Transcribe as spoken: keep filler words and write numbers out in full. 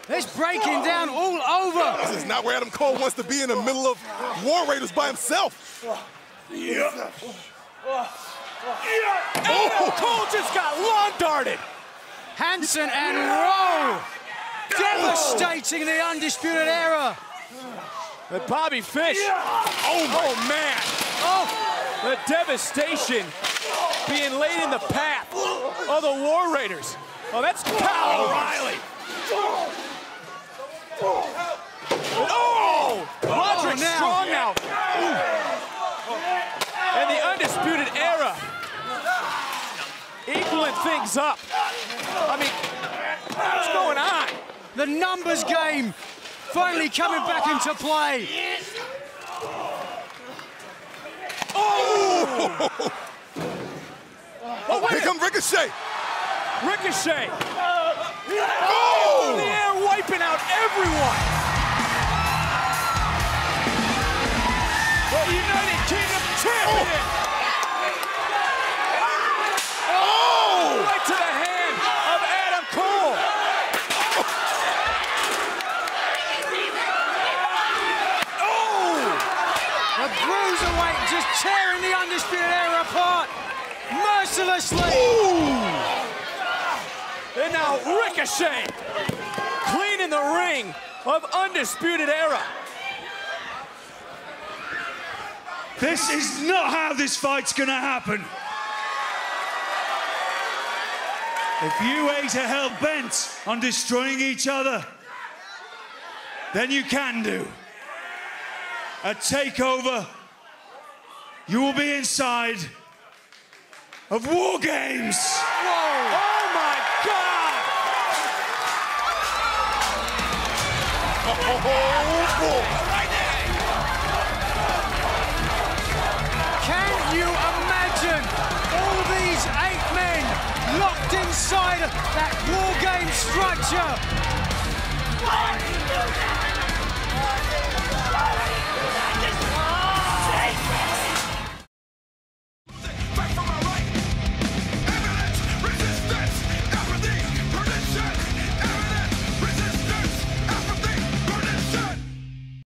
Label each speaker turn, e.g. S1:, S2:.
S1: It's breaking down all over.
S2: This is not where Adam Cole wants to be, in the middle of War Raiders by himself.
S3: Yeah. Oh, Cole just got lawn darted.
S1: Hanson and Rowe devastating the Undisputed Era.
S3: But Bobby Fish, oh, oh man, oh, the devastation being laid in the path of the War Raiders. Oh, that's Kyle O'Reilly. Oh, Roderick
S1: now.
S3: Strong now. And the Undisputed Era equaling things up. I mean, what's going on?
S1: The numbers game finally coming back into play.
S2: Oh! Oh, here comes Ricochet.
S3: Ricochet.
S2: Oh!
S3: In the air, wiping out everyone. The United Kingdom champion.
S2: Oh!
S3: Right to the hand of Adam Cole. Oh!
S1: The Bruiserweight just tearing the Undisputed Era apart mercilessly.
S3: Ooh. And now Ricochet cleaning the ring of Undisputed Era.
S4: This is not how this fight's gonna happen. If you eight are hell-bent on destroying each other, then you can do. At TakeOver, you will be inside of War Games.
S3: Whoa! Oh my God!
S2: Oh, boy.
S1: Can you imagine all these eight men locked inside that War Game structure?